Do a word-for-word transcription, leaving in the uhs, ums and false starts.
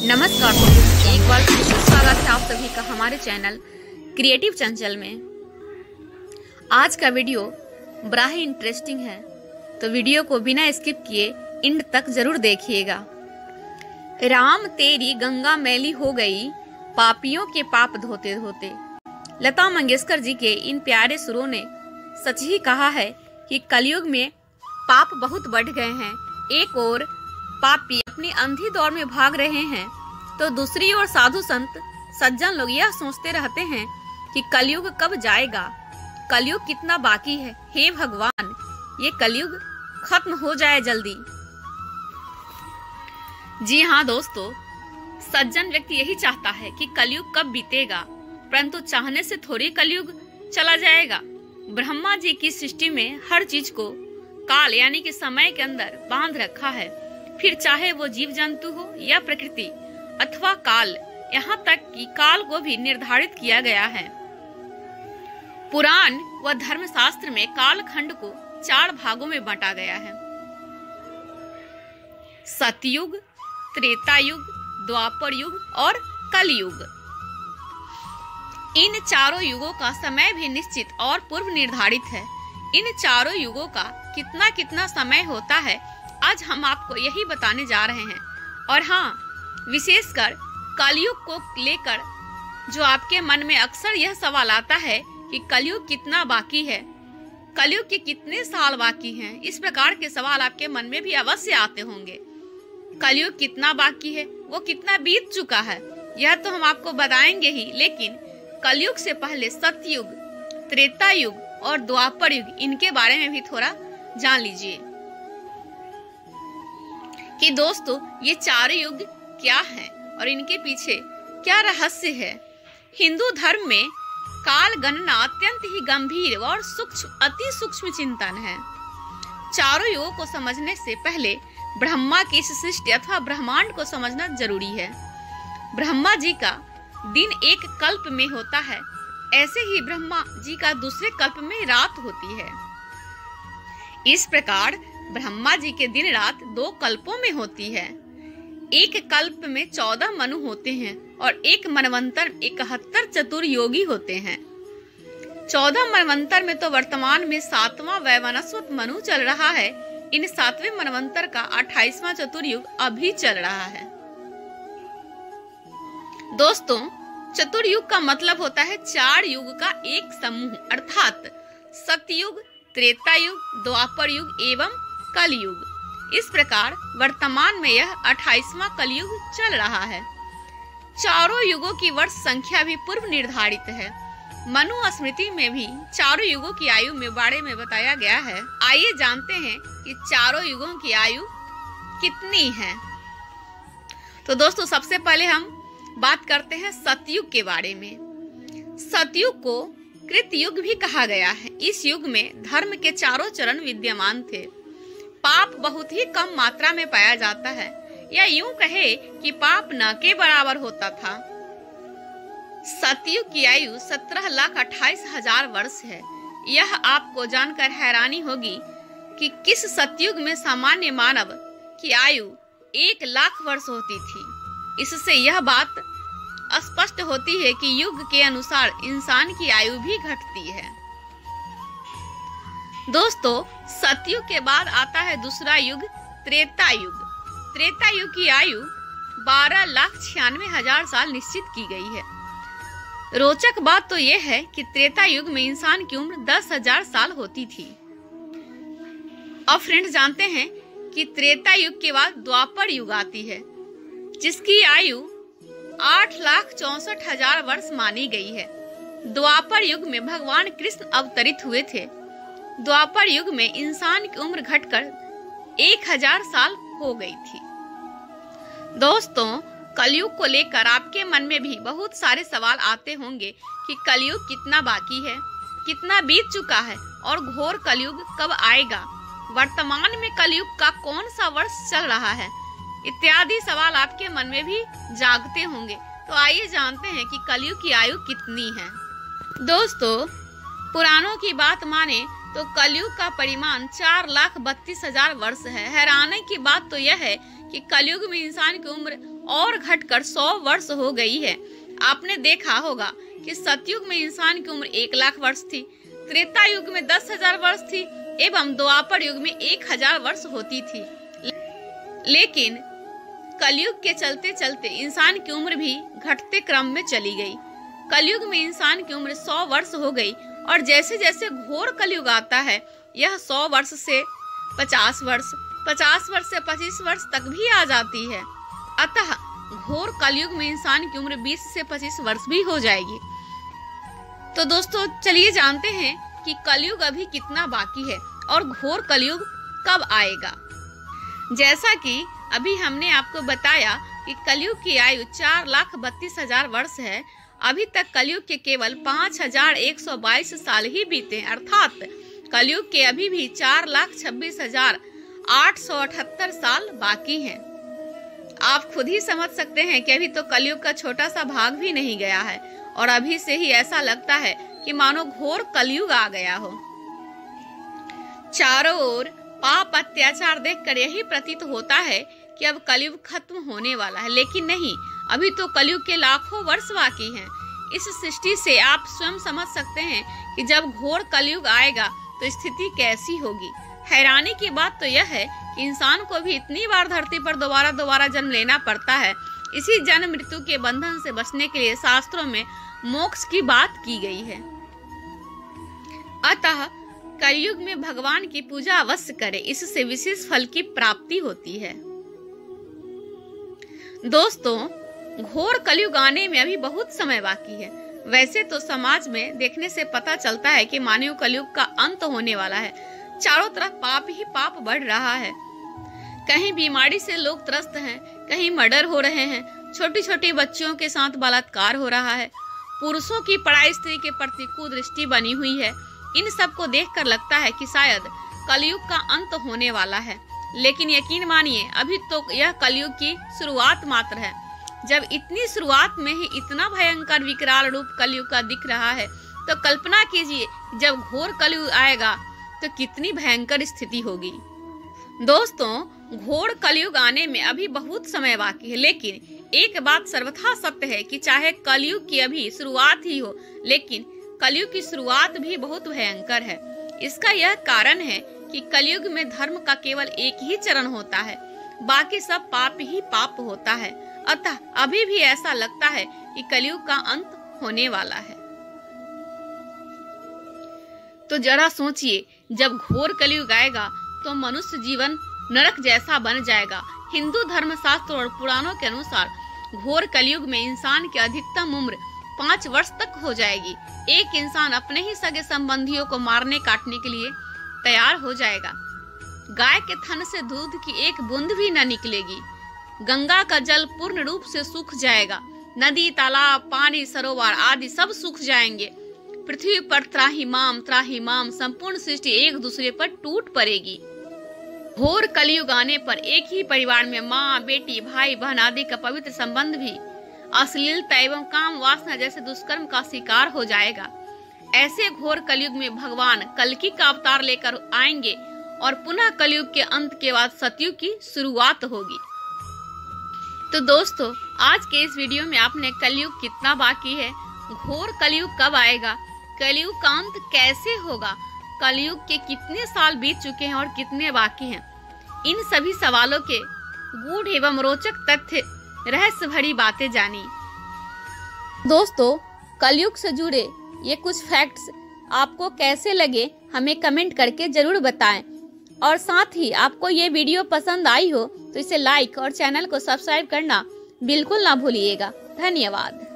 नमस्कार दोस्तों, एक बार फिर से स्वागत है आप सभी का हमारे चैनल क्रिएटिव चंचल में। आज का वीडियो बड़ा ही इंटरेस्टिंग है, तो वीडियो को बिना स्किप किए एंड तक जरूर देखिएगा। राम तेरी गंगा मैली हो गई, पापियों के पाप धोते धोते। लता मंगेशकर जी के इन प्यारे सुरों ने सच ही कहा है कि कलयुग में पाप बहुत बढ़ गए हैं। एक और पापी अपनी अंधी दौड़ में भाग रहे हैं, तो दूसरी ओर साधु संत सज्जन लोग यह सोचते रहते हैं कि कलयुग कब जाएगा, कलयुग कितना बाकी है। हे भगवान, ये कलयुग खत्म हो जाए जल्दी। जी हाँ दोस्तों, सज्जन व्यक्ति यही चाहता है कि कलयुग कब बीतेगा, परंतु चाहने से थोड़ी कलयुग चला जाएगा। ब्रह्मा जी की सृष्टि में हर चीज को काल यानी कि समय के अंदर बांध रखा है, फिर चाहे वो जीव जंतु हो या प्रकृति अथवा काल, यहाँ तक कि काल को भी निर्धारित किया गया है। पुराण व धर्मशास्त्र में काल खंड को चार भागों में बांटा गया है। सतयुग, त्रेता युग, द्वापर युग और कलयुग। इन चारों युगों का समय भी निश्चित और पूर्व निर्धारित है। इन चारों युगों का कितना कितना समय होता है, आज हम आपको यही बताने जा रहे हैं। और हाँ, विशेषकर कलयुग को लेकर जो आपके मन में अक्सर यह सवाल आता है कि कलयुग कितना बाकी है, कलयुग के कितने साल बाकी हैं, इस प्रकार के सवाल आपके मन में भी अवश्य आते होंगे। कलयुग कितना बाकी है, वो कितना बीत चुका है, यह तो हम आपको बताएंगे ही, लेकिन कलयुग से पहले सतयुग, त्रेता युग और द्वापर युग, इनके बारे में भी थोड़ा जान लीजिए कि दोस्तों ये चार युग क्या हैं और इनके पीछे क्या रहस्य है। हिंदू धर्म में काल गणना अत्यंत ही गंभीर और सूक्ष्म अति सूक्ष्म चिंतन है। चारों युगों को समझने से पहले ब्रह्मा की इस सृष्टि अथवा ब्रह्मांड को समझना जरूरी है। ब्रह्मा जी का दिन एक कल्प में होता है, ऐसे ही ब्रह्मा जी का दूसरे कल्प में रात होती है। इस प्रकार ब्रह्मा जी के दिन रात दो कल्पों में होती है। एक कल्प में चौदह मनु होते हैं और एक मनवंतर इकहत्तर चतुर्योगी होते हैं। चौदह मनवंतर में तो वर्तमान में सातवां वैवनस्वत मनु चल रहा है। इन सातवें मनवंतर का अट्ठाईसवां चतुर्युग अभी चल रहा है। दोस्तों, चतुर्युग का मतलब होता है चार युग का एक समूह, अर्थात सतयुग, त्रेता युग, द्वापर युग एवं कलयुग। इस प्रकार वर्तमान में यह अट्ठाईसवां कलयुग चल रहा है। चारों युगों की वर्ष संख्या भी पूर्व निर्धारित है। मनु स्मृति में भी चारों युगों की आयु में बारे में बताया गया है। आइए जानते हैं कि चारों युगों की आयु कितनी है। तो दोस्तों, सबसे पहले हम बात करते हैं सतयुग के बारे में। सतयुग को कृतयुग भी कहा गया है। इस युग में धर्म के चारों चरण विद्यमान थे। पाप बहुत ही कम मात्रा में पाया जाता है, या यूं कहे कि पाप न के बराबर होता था। सतयुग की आयु सत्रह लाख अट्ठाईस हजार वर्ष है। यह आपको जानकर हैरानी होगी कि किस सतयुग में सामान्य मानव की आयु एक लाख वर्ष होती थी। इससे यह बात स्पष्ट होती है कि युग के अनुसार इंसान की आयु भी घटती है। दोस्तों, सतयुग के बाद आता है दूसरा युग, त्रेता युग। त्रेता युग की आयु बारह लाख छियानवे हजार साल निश्चित की गई है। रोचक बात तो यह है कि त्रेता युग में इंसान की उम्र दस हजार साल होती थी। अब फ्रेंड्स, जानते हैं कि त्रेता युग के बाद द्वापर युग आती है, जिसकी आयु आठ लाख चौसठ हजार वर्ष मानी गई है। द्वापर युग में भगवान कृष्ण अवतरित हुए थे। द्वापर युग में इंसान की उम्र घटकर एक हजार साल हो गई थी। दोस्तों, कलयुग को लेकर आपके मन में भी बहुत सारे सवाल आते होंगे कि कलयुग कितना बाकी है, कितना बीत चुका है और घोर कलयुग कब आएगा, वर्तमान में कलयुग का कौन सा वर्ष चल रहा है, इत्यादि सवाल आपके मन में भी जागते होंगे। तो आइए जानते हैं कि कलयुग की आयु कितनी है। दोस्तों, पुराणों की बात माने तो कलयुग का परिमाण चार लाख बत्तीस हजार वर्ष है। हैरानी की बात तो यह है कि कलयुग में इंसान की उम्र और घटकर सौ वर्ष हो गई है। आपने देखा होगा कि सतयुग में इंसान की उम्र एक लाख वर्ष थी, त्रेता युग में दस हजार वर्ष थी एवं द्वापर युग में एक हजार वर्ष होती थी। लेकिन कलयुग के चलते चलते इंसान की उम्र भी घटते क्रम में चली गई। कलयुग में इंसान की उम्र सौ वर्ष हो गई और जैसे जैसे घोर कलयुग आता है यह सौ वर्ष से पचास वर्ष, पचास वर्ष से पच्चीस वर्ष तक भी आ जाती है। अतः घोर कलयुग में इंसान की उम्र बीस से पच्चीस वर्ष भी हो जाएगी। तो दोस्तों चलिए जानते हैं कि कलयुग अभी कितना बाकी है और घोर कलयुग कब आएगा। जैसा कि अभी हमने आपको बताया कि कलयुग की आयु चार लाख बत्तीस हजार वर्ष है। अभी तक कलयुग के केवल पाँच हजार एक सौ बाईस साल ही बीते, अर्थात कलयुग के अभी भी चार लाख छब्बीस हजार आठ सौ अठहत्तर साल बाकी हैं। आप खुद ही समझ सकते हैं कि अभी तो कलयुग का छोटा सा भाग भी नहीं गया है और अभी से ही ऐसा लगता है कि मानो घोर कलयुग आ गया हो। चारों ओर पाप अत्याचार देखकर यही प्रतीत होता है कि अब कलयुग खत्म होने वाला है, लेकिन नहीं, अभी तो कलयुग के लाखों वर्ष बाकी हैं। इस सृष्टि से आप स्वयं समझ सकते हैं कि जब घोर कलयुग आएगा तो स्थिति कैसी होगी। हैरानी की बात तो यह है कि इंसान को भी इतनी बार धरती पर दोबारा दोबारा जन्म लेना पड़ता है। इसी जन्म मृत्यु के बंधन से बचने के लिए शास्त्रों में मोक्ष की बात की गई है। अतः कलयुग में भगवान की पूजा अवश्य करें, इससे विशेष फल की प्राप्ति होती है। दोस्तों, घोर कलयुग आने में अभी बहुत समय बाकी है। वैसे तो समाज में देखने से पता चलता है कि मानव कलयुग का अंत होने वाला है। चारों तरफ पाप ही पाप बढ़ रहा है। कहीं बीमारी से लोग त्रस्त हैं, कहीं मर्डर हो रहे हैं, छोटी छोटी बच्चियों के साथ बलात्कार हो रहा है, पुरुषों की पराई स्त्री के प्रति कुदृष्टि बनी हुई है। इन सब को देखकर लगता है कि शायद कलयुग का अंत होने वाला है। लेकिन यकीन मानिए, अभी तो यह कलयुग की शुरुआत मात्र है। जब इतनी शुरुआत में ही इतना भयंकर विकराल रूप कलयुग का दिख रहा है तो कल्पना कीजिए जब घोर कलयुग आएगा तो कितनी भयंकर स्थिति होगी। दोस्तों, घोर कलयुग आने में अभी बहुत समय बाकी है, लेकिन एक बात सर्वथा सत्य है कि चाहे कलयुग की अभी शुरुआत ही हो, लेकिन कलयुग की शुरुआत भी बहुत भयंकर है। इसका यह कारण है कि कलयुग में धर्म का केवल एक ही चरण होता है, बाकी सब पाप ही पाप होता है। अतः अभी भी ऐसा लगता है कि कलयुग का अंत होने वाला है। तो जरा सोचिए, जब घोर कलयुग आएगा तो मनुष्य जीवन नरक जैसा बन जाएगा। हिंदू धर्मशास्त्र और पुराणों के अनुसार घोर कलयुग में इंसान की अधिकतम उम्र पाँच वर्ष तक हो जाएगी। एक इंसान अपने ही सगे संबंधियों को मारने काटने के लिए तैयार हो जाएगा। गाय के थन से दूध की एक बूंद भी न निकलेगी। गंगा का जल पूर्ण रूप से सूख जाएगा। नदी, तालाब, पानी, सरोवर आदि सब सूख जाएंगे। पृथ्वी पर त्राहिमाम त्राहिमाम संपूर्ण सृष्टि एक दूसरे पर टूट पड़ेगी। घोर कलयुग आने पर एक ही परिवार में माँ, बेटी, भाई, बहन आदि का पवित्र संबंध भी अश्लीलता एवं काम वासना जैसे दुष्कर्म का शिकार हो जाएगा। ऐसे घोर कलयुग में भगवान कल्कि का अवतार लेकर आएंगे और पुनः कलयुग के अंत के बाद सतयुग की शुरुआत होगी। तो दोस्तों, आज के इस वीडियो में आपने कलयुग कितना बाकी है, घोर कलयुग कब आएगा, कलयुग का अंत कैसे होगा, कलयुग के कितने साल बीत चुके हैं और कितने बाकी हैं, इन सभी सवालों के गूढ़ एवं रोचक तथ्य, रहस्य भरी बातें जानी। दोस्तों, कलयुग से जुड़े ये कुछ फैक्ट्स आपको कैसे लगे हमें कमेंट करके जरूर बताएं और साथ ही आपको ये वीडियो पसंद आई हो तो इसे लाइक और चैनल को सब्सक्राइब करना बिल्कुल ना भूलिएगा। धन्यवाद।